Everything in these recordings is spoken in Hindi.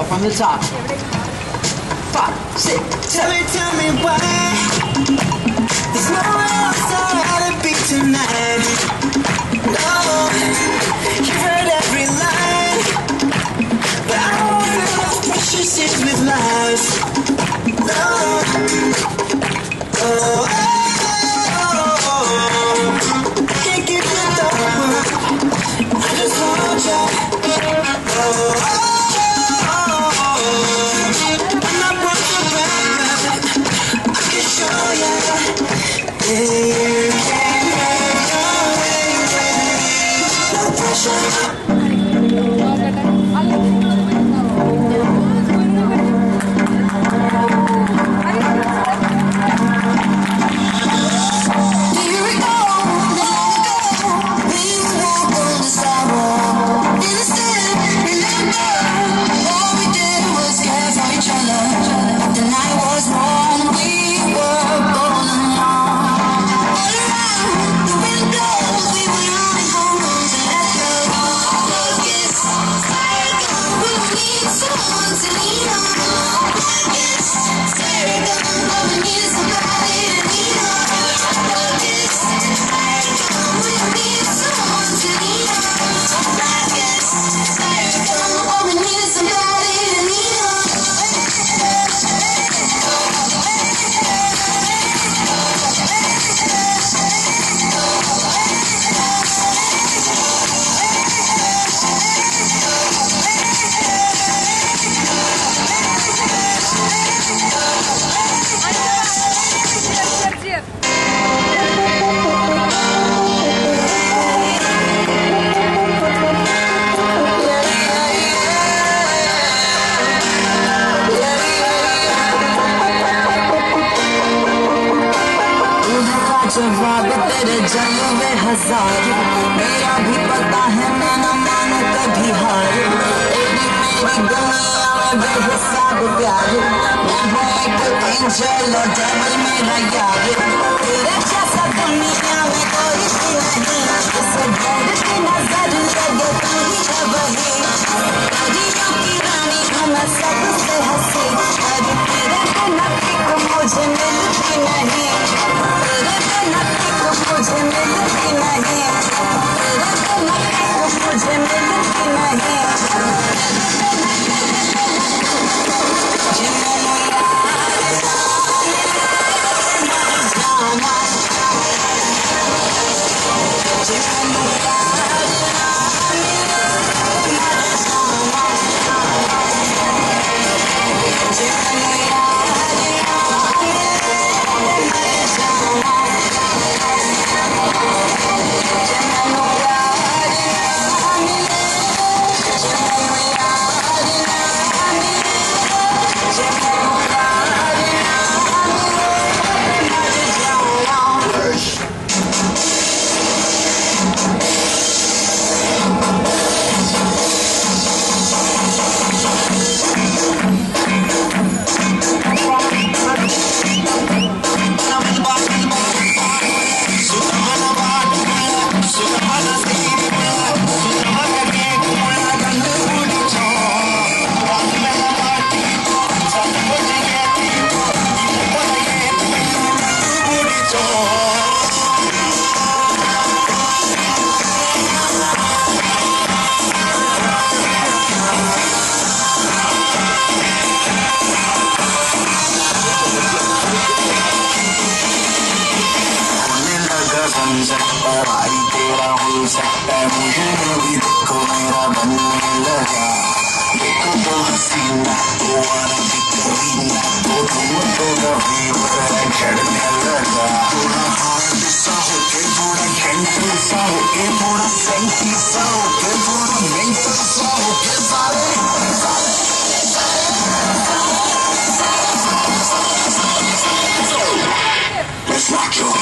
go from the top. 5, 6, 7. Tell me why there's nowhere else I'd rather be tonight. No, you've heard every line, but I don't feel no pressure sits with lies. No, oh, can't give you the word. I just want you. Oh, I'm not broken back, I can show you. Yeah, you can make your way with me. No pressure. जवाब तेरे जलवे हजार, मेरा भी पता है मैं न मानू कभी हार। तेरी मेरी दुनिया में बेहिसाब प्यार, मैं हूँ एक एंजल और डेविल मेरा यार। तेरे जैसा दुनिया में कोई भी नहीं, इस वर्ल्ड की नजर लगे तू ही है वही। परियों की रानी हूँ मैं सबसे हंसी, पर तेरे बिना एक मुझे मिलती नहीं। मुझे मिलती नहीं, मुझे मिलती नहीं। भाई तेरा हो सकता है मुझे भी देखो मेरा बनने लगा। देखो तो हसीना तो आना भी करीना तो तुम तो कभी बड़ा चढ़ने लगा। थोड़ा हार्ड सा होके थोड़ा जेंटल सा होके थोड़ा सेंटी सा होके थोड़ा मेंटल सा होके सारे let's rock your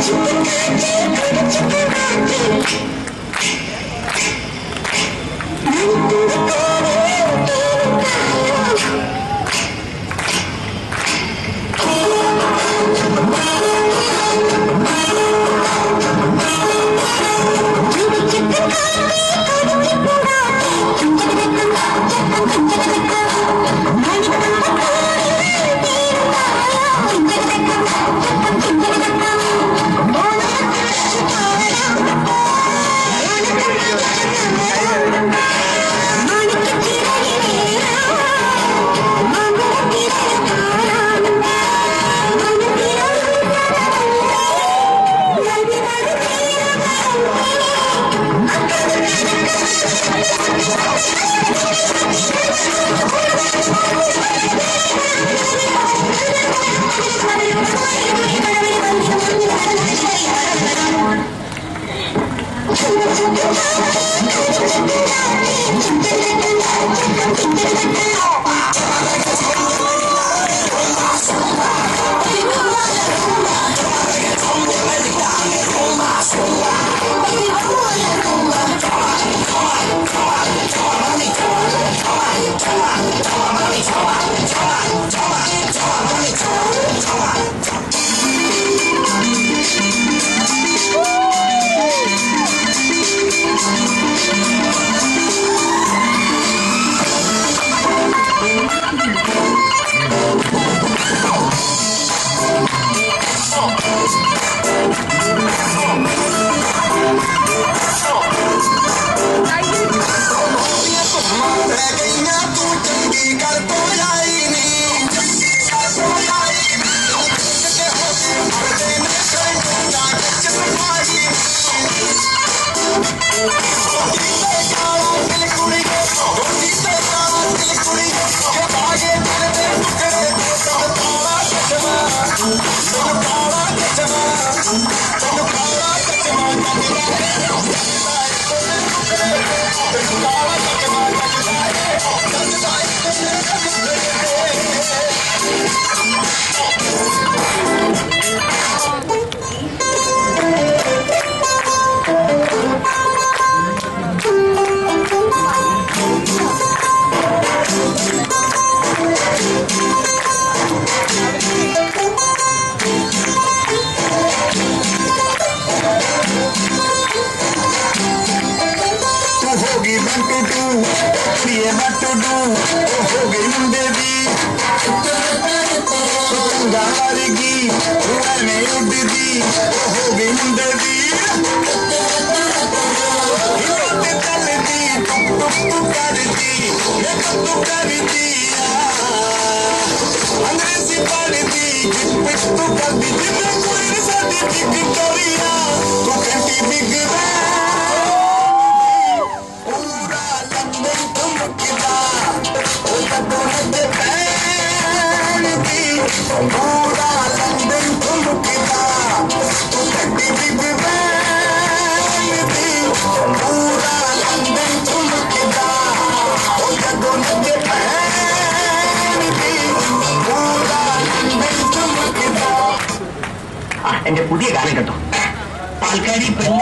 എന്റെ പുതിയ ഗാനം കേട്ടോ. പാൽക്കാരി പെണ്ണ്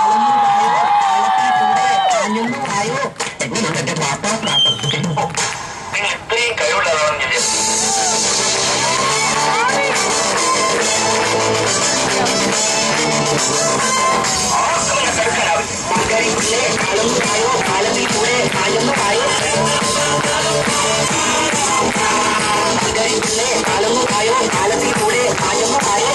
ആയോ എങ്ങനെയുണ്ട് എന്റെ പാപ്പാ? ഇത്രയും കഴിവുള്ളതാണെന്ന് ഞാൻ പാൽക്കാരി പിള്ളേ കാലൊന്നും ആയോ, കാലത്തിൽ കൂടെ ആയൊന്നും ആയോ. പാൽക്കാരി പിള്ളേ കാലൊന്നും ആയോ, കാലത്തിൽ കൂടെ ആയൊന്നും ആയോ.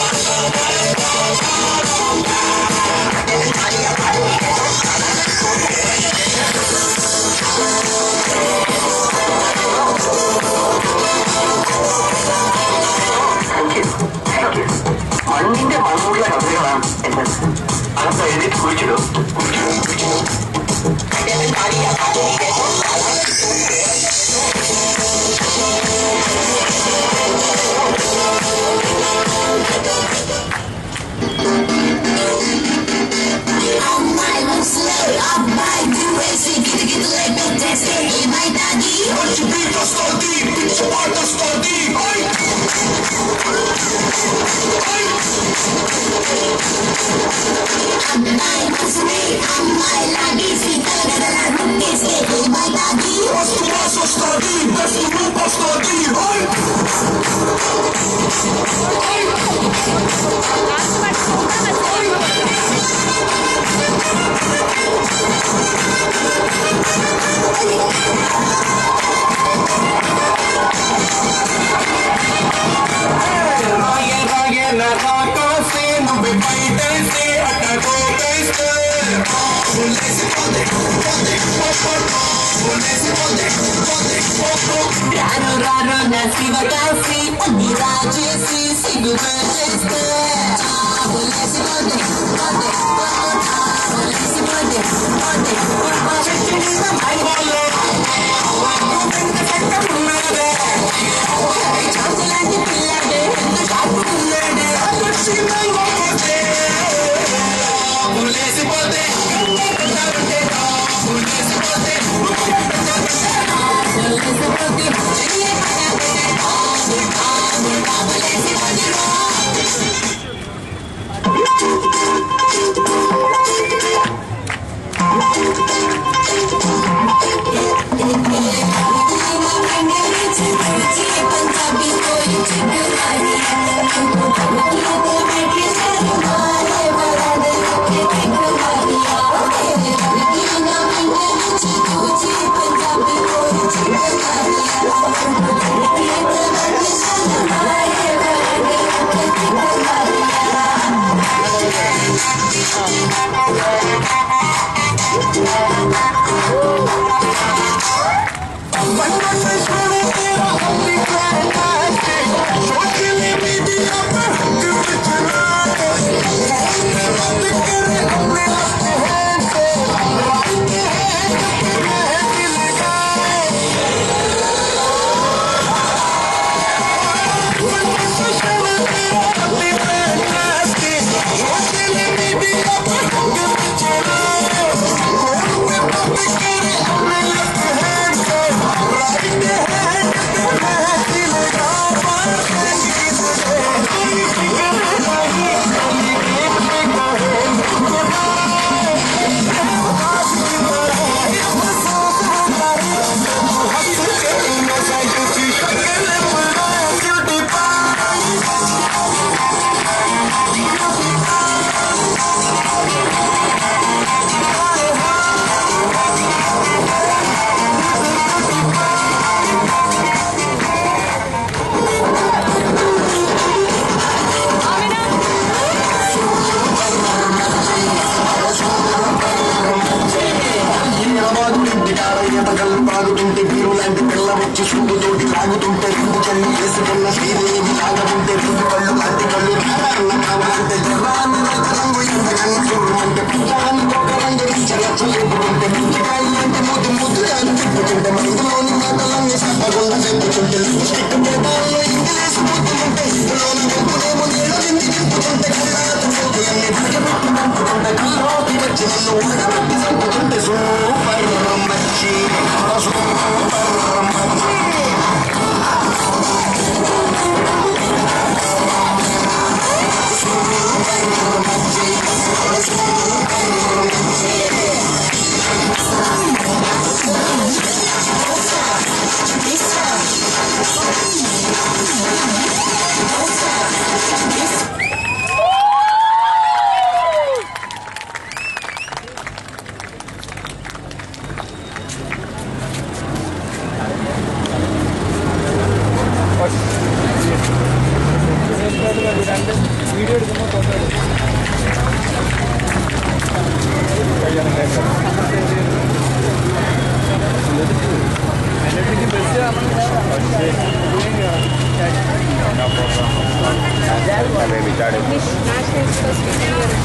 മണ്ണിന്റെ മണ്ണുള്ള കഥകളാണ് എന്റെ. അതൊക്കെ എഴുതിയിട്ട് കുഴിച്ചിടും. Hey! Nish, national express.